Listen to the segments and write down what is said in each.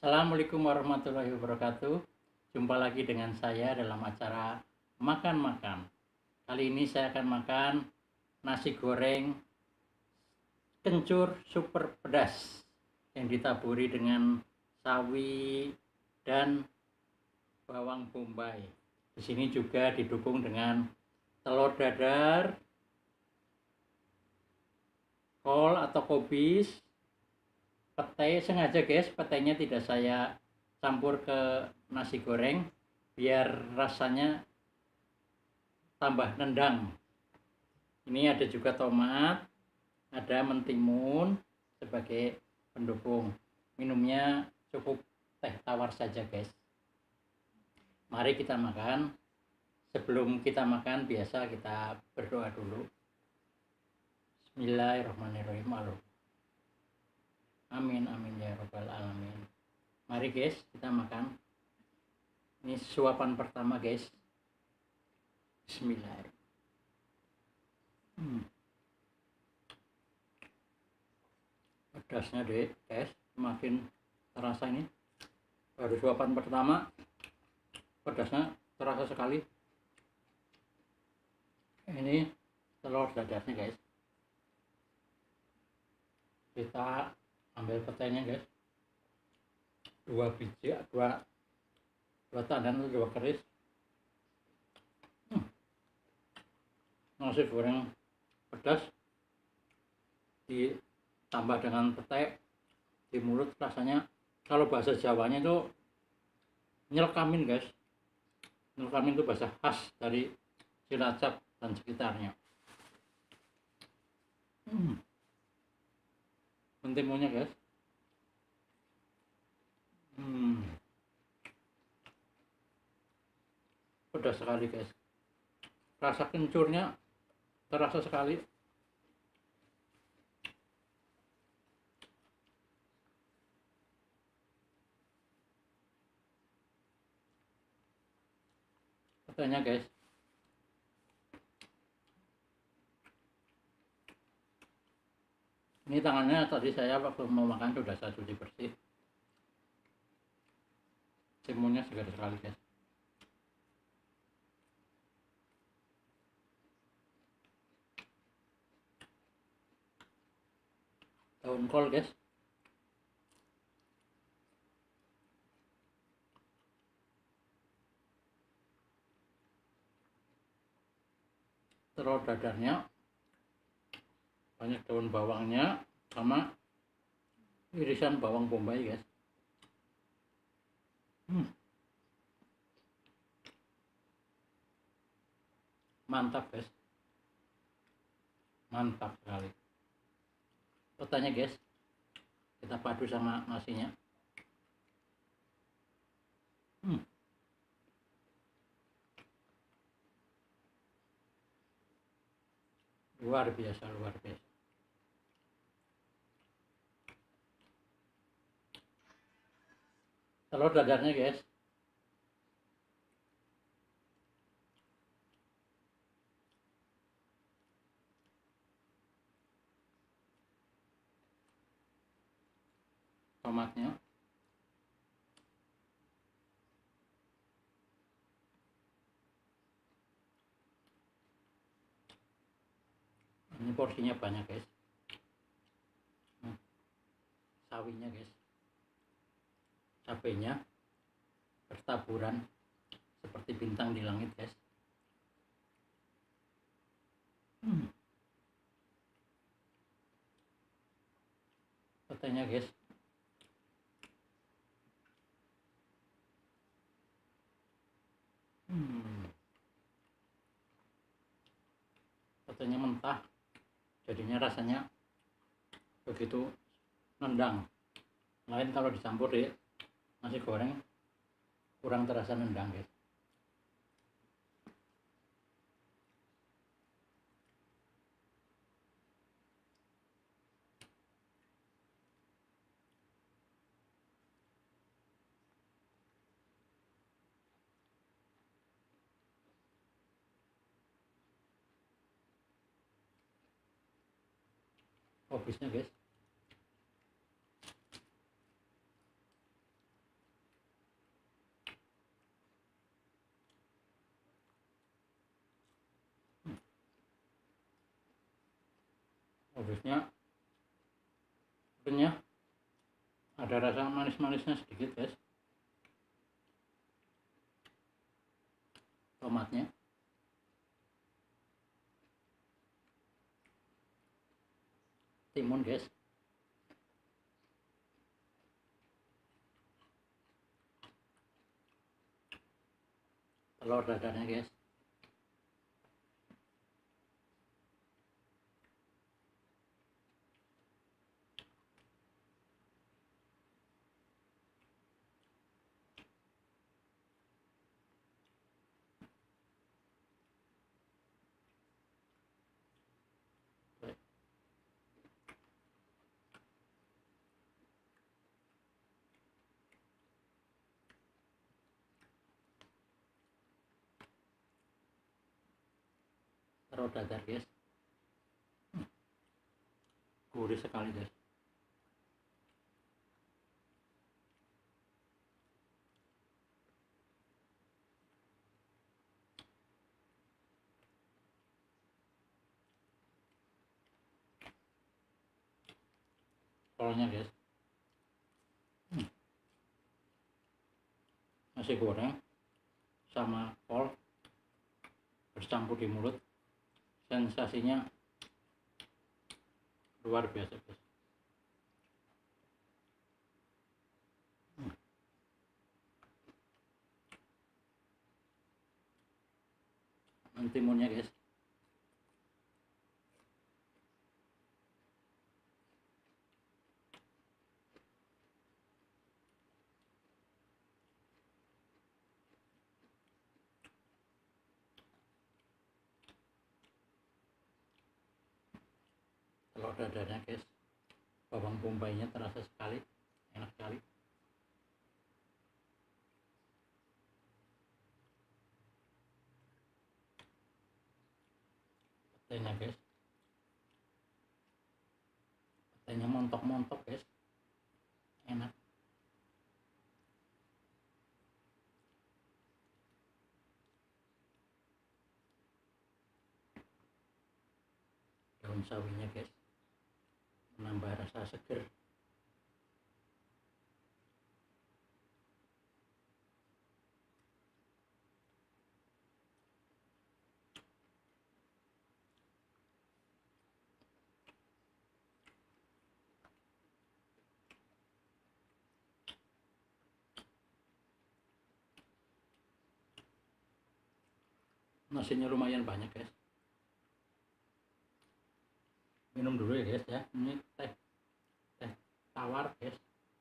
Assalamualaikum warahmatullahi wabarakatuh. Jumpa lagi dengan saya dalam acara Makan-Makan. Kali ini saya akan makan nasi goreng kencur super pedas yang ditaburi dengan sawi dan bawang bombay. Di sini juga didukung dengan telur dadar, kol atau kobis, petai. Sengaja guys, petainya tidak saya campur ke nasi goreng biar rasanya tambah nendang. Ini ada juga tomat, ada mentimun sebagai pendukung. Minumnya cukup teh tawar saja guys. Mari kita makan. Sebelum kita makan biasa kita berdoa dulu. Bismillahirrahmanirrahim. Amin amin ya robbal alamin. Mari guys kita makan. Ini suapan pertama guys. Bismillahirrahmanirrahim. Pedasnya deh guys, semakin terasa ini. Baru suapan pertama pedasnya terasa sekali. Ini telur dadarnya guys. Kita ambil petainya guys, dua biji, dua tandan atau dua keris. Nasi goreng pedas ditambah dengan petai di mulut, rasanya kalau bahasa Jawanya itu nyelkamin guys. Nyelkamin itu bahasa khas dari Cilacap dan sekitarnya. Mentimunnya guys, pedas sekali guys. Rasa kencurnya terasa sekali. Katanya guys, ini tangannya tadi saya waktu mau makan sudah saya cuci bersih. Timunnya segar sekali guys. Daun kol guys. Telur dadarnya, banyak daun bawangnya sama irisan bawang bombay guys. Mantap guys, mantap sekali. Petanya guys, kita padu sama nasinya. Luar biasa, luar biasa. Telur dadarnya guys, tomatnya, ini porsinya banyak guys. Sawinya guys, cabenya bertaburan seperti bintang di langit guys. Petainya guys, petainya mentah, jadinya rasanya begitu nendang. Lain kalau dicampur di nasi goreng kurang terasa nendang guys. Kobisnya guys, Modusnya renyah, ada rasa manis-manisnya sedikit guys. Tomatnya timun guys. Telur dadarnya guys. Telur dadar guys. Gurih sekali guys. Kolnya guys. Nasi goreng sama kol bercampur di mulut, sensasinya luar biasa guys. Timunnya guys. Telur dadarnya guys. Bawang bombaynya terasa sekali, enak sekali. Petainya guys. Petainya montok-montok guys. Enak. Daun sawinya guys. Menambah rasa seger. Nasinya lumayan banyak guys. Minum dulu ya guys ya. Ini teh tawar guys.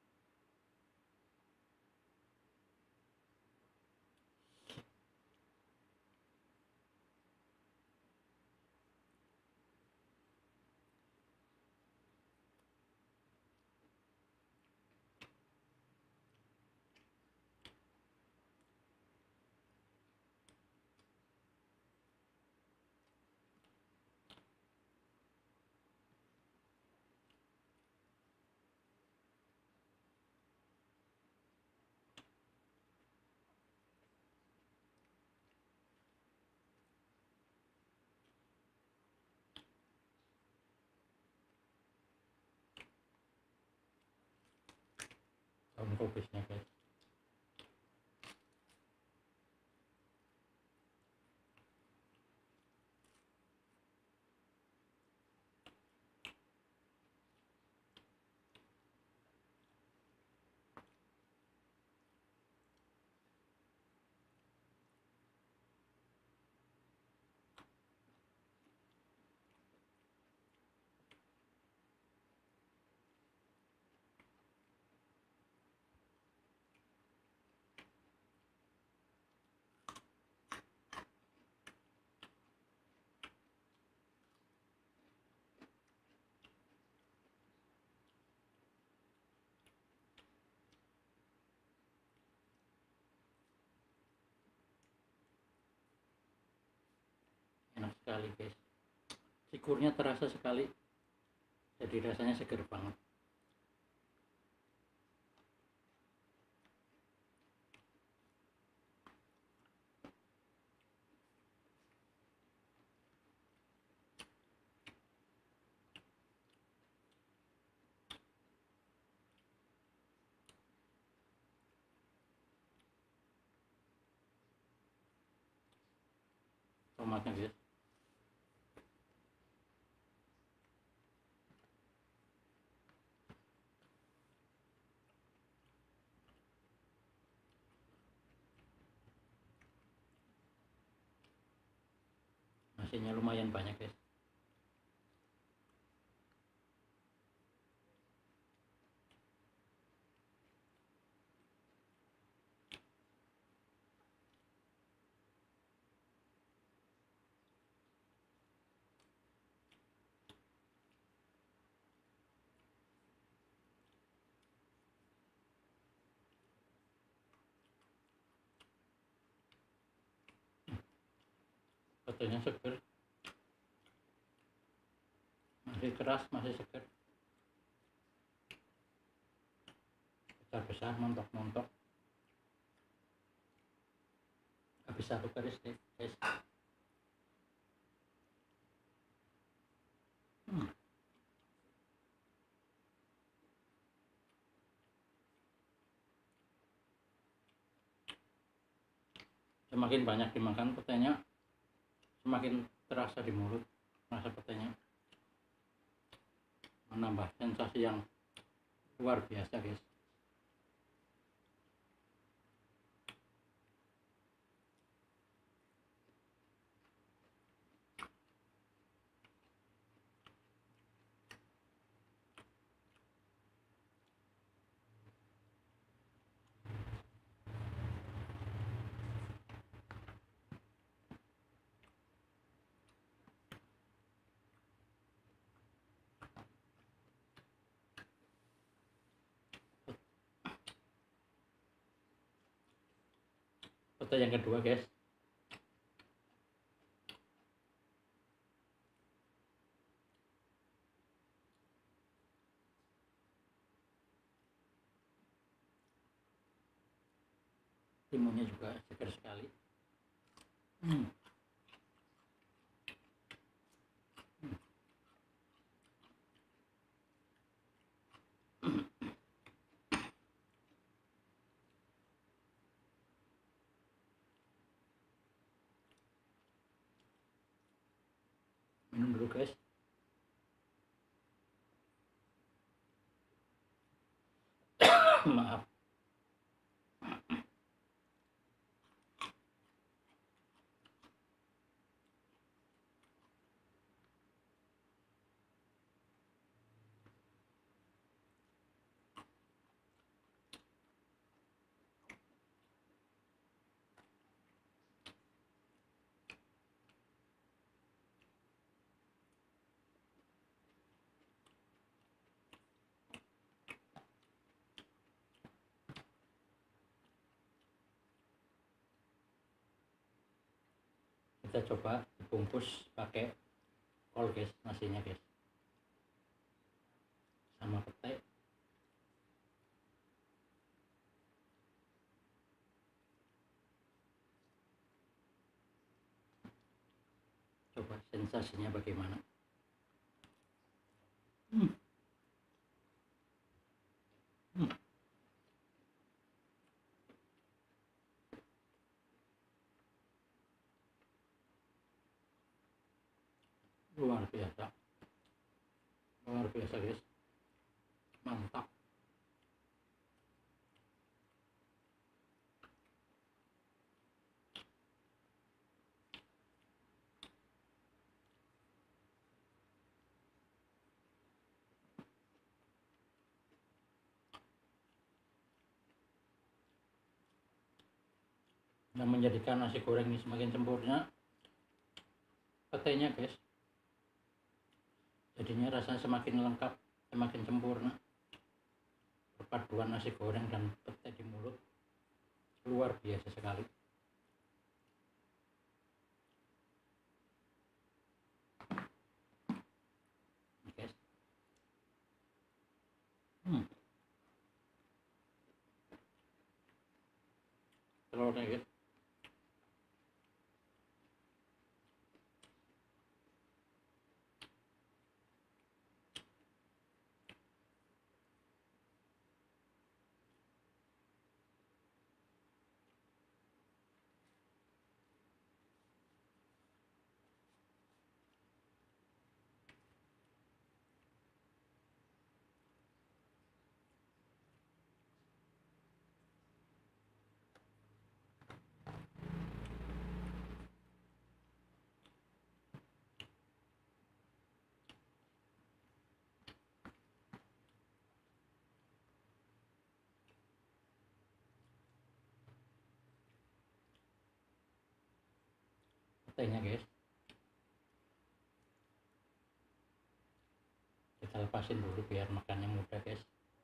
Daun kubisnya guys. Enak sekali guys. Sigurnya terasa sekali. Jadi rasanya seger banget. tomatnya guys. Nasinya lumayan banyak guys. Petenya seger, masih keras, masih seger, besar-besar, montok-montok, habis satu keris deh guys. Semakin banyak dimakan petenya, semakin terasa di mulut rasa petenya, menambah sensasi yang luar biasa guys. Pete yang kedua guys. Timunnya juga segar sekali. Minum dulu guys. Maaf. Kita coba dibungkus pakai kol guys, nasinya guys, sama pete. Coba sensasinya bagaimana. Luar biasa, luar biasa guys, mantap. Yang menjadikan nasi goreng ini semakin sempurna petenya guys, jadinya rasanya semakin lengkap, semakin sempurna. Perpaduan nasi goreng dan pete di mulut luar biasa sekali. Guys, telurnya guys, petainya guys. Kita lepasin dulu biar makannya mudah guys.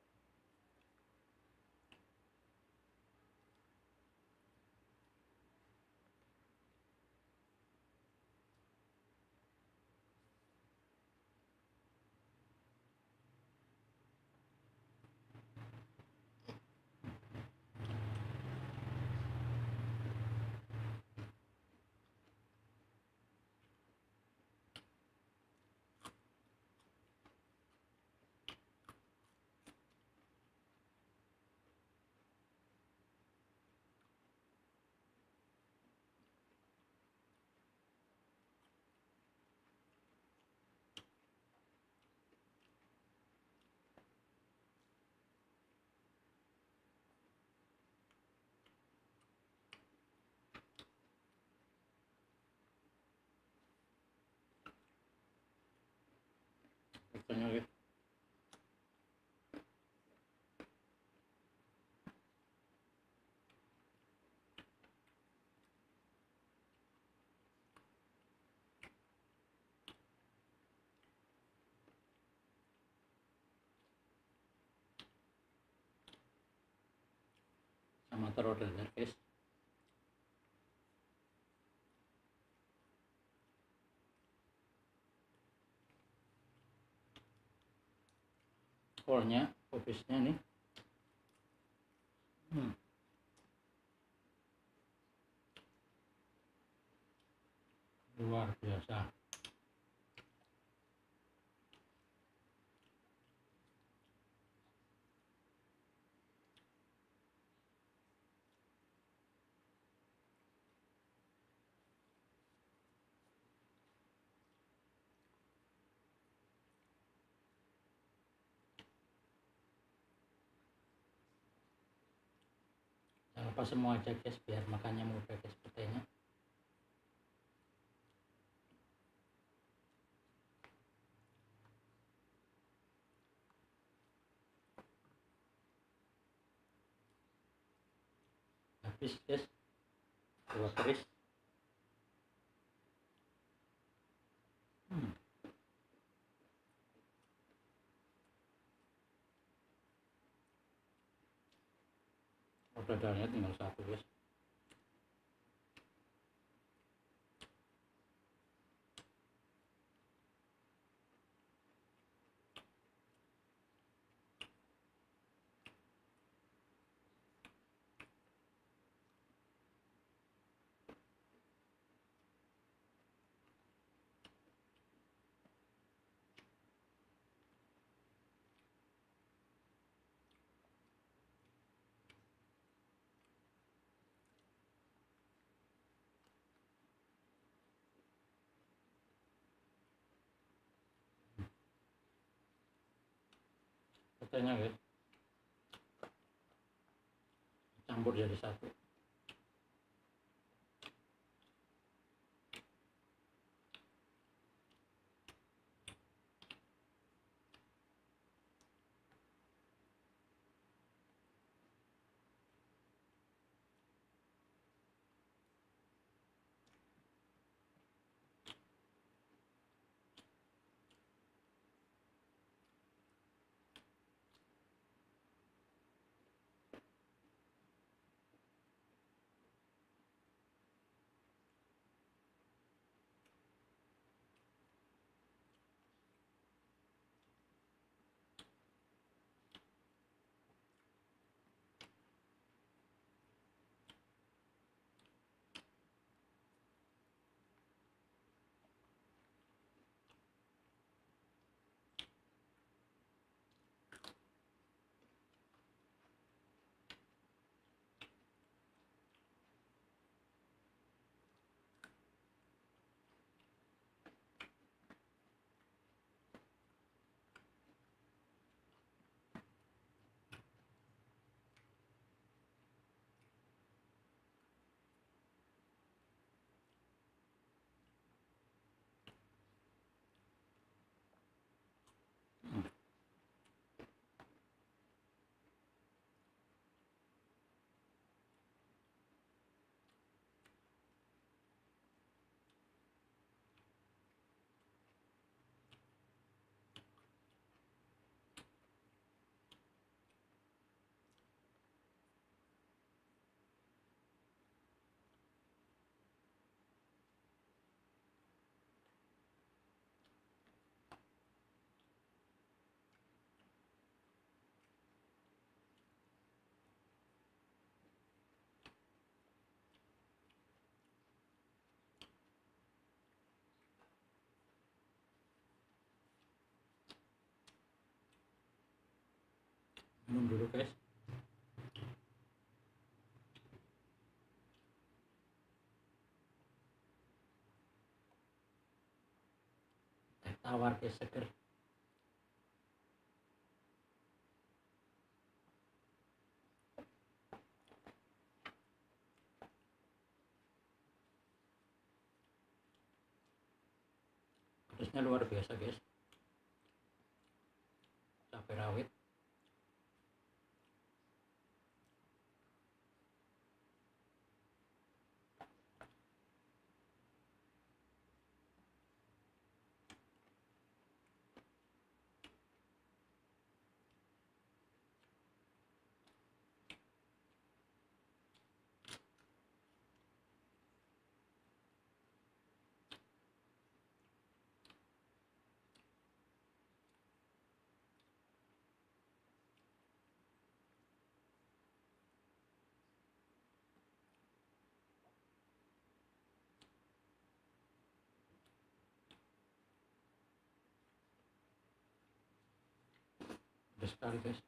Petainya guys. Sama telur dadar guys. Kolnya, kubisnya nih. Luar biasa. Jangan lupa semua aja guys biar makannya mudah guys petainya. Habis guys, dua keris. Dadarnya tinggal satu guys. Petainya guys, campur jadi satu. Minum dulu guys. Teh tawar guys, seger. Pedasnya luar biasa guys. Cabai rawit. Pedas sekali guys.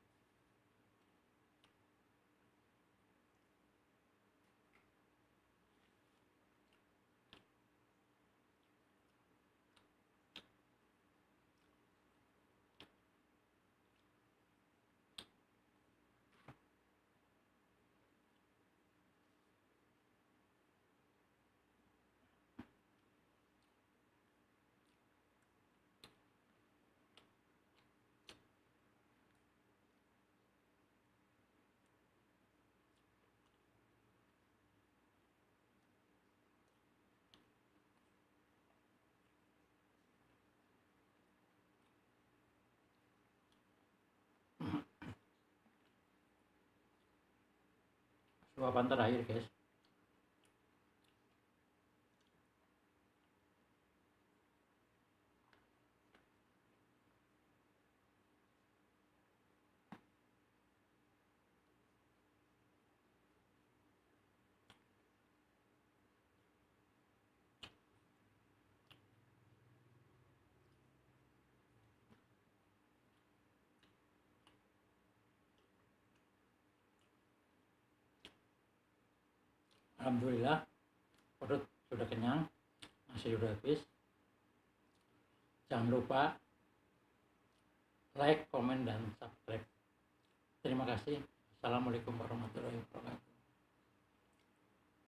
Suapan terakhir guys. Alhamdulillah perut sudah kenyang, nasi sudah habis. Jangan lupa like, komen, dan subscribe. Terima kasih. Assalamualaikum warahmatullahi wabarakatuh.